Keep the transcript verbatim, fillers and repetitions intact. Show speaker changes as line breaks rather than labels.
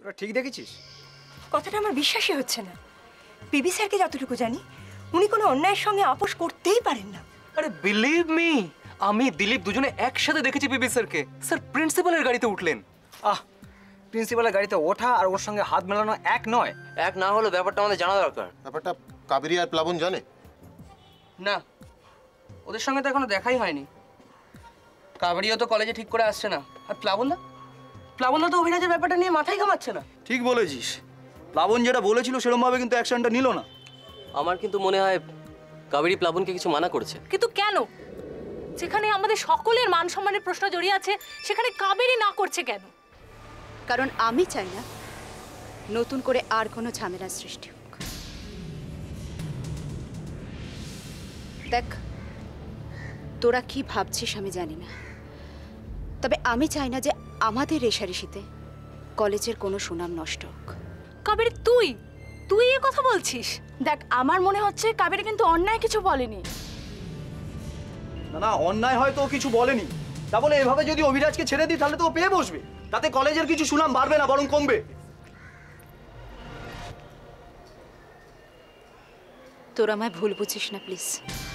তোরা ঠিক দেখেছিস?
কথাটা আমার বিশ্বাসই হচ্ছে না। পিবি স্যারকে যতটুকু জানি উনি কোনো অন্যায়ের সঙ্গে আপোষ করতেই পারেন না।
আরে বিলিভ মি, আমি দিলীপ দুজনে একসাথে দেখেছি পিবি স্যারকে। স্যার প্রিন্সিপালের গাড়িতে উঠলেন।
আহ, প্রিন্সিপালের গাড়িতে ওঠা আর ওর সঙ্গে হাত মেলানো এক নয়।
এক না হলে ব্যাপারটা আমাদের জানা দরকার।
ব্যাপারটা কাবেরী আর প্লাবন জানে
না, ওদের সঙ্গে তো এখনো দেখাই হয়নি। কাবেরিও তো কলেজে ঠিক করে আসছে না। আর প্লাবন দা প্লাবন দা তো অভিরাজের ব্যাপারটা নিয়ে মাথায় ঘামাচ্ছে না।
ঠিক বলেছিস, প্লাবন যেটা বলেছিল সেরকমভাবে কিন্তু অ্যাকশনটা নিল না।
আমার কিন্তু মনে হয় কাবেরী প্লাবনকে কিছু মানা করেছে।
কিন্তু কেন? যেখানে আমাদের সকলের মান সম্মানের প্রশ্ন জড়িয়ে আছে সেখানে কাবেরী না করছে কেন?
কারণ আমি চাই না নতুন করে আর কোনো ঝামেলার সৃষ্টি হোক। দেখ, তোরা কি ভাবছিস আমি জানি না, তবে আমি চাই না যে আমাদের রেশারেশিতে কলেজের কোনো সুনাম নষ্ট হোক।
কাবেরী তুই তুই এ কথা বলছিস?
দেখ, আমার মনে হচ্ছে কাবেরী কিন্তু অন্যায় কিছু বলেনি।
না না, অন্যায় হয়তো ও কিছু বলেনি, তা বলে এভাবে যদি অভিরাজকে ছেড়ে দিই তাহলে তো ও পেয়ে বসবে। তাতে কলেজের কিছু সুনাম বাড়বে না, বরং কমবে।
তোরা আমায় ভুল বুঝিস না প্লিজ।